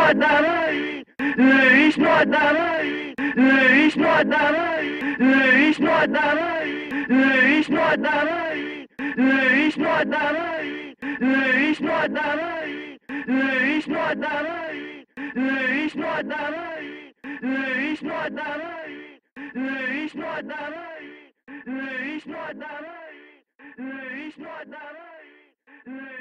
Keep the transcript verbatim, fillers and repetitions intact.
not dabei, ich not dabei, ich not dabei, ich not dabei, ich not dabei, ich not dabei, ich not dabei, ich not dabei, ich not dabei, ich not dabei, ich not dabei, ich not dabei, ich not dabei.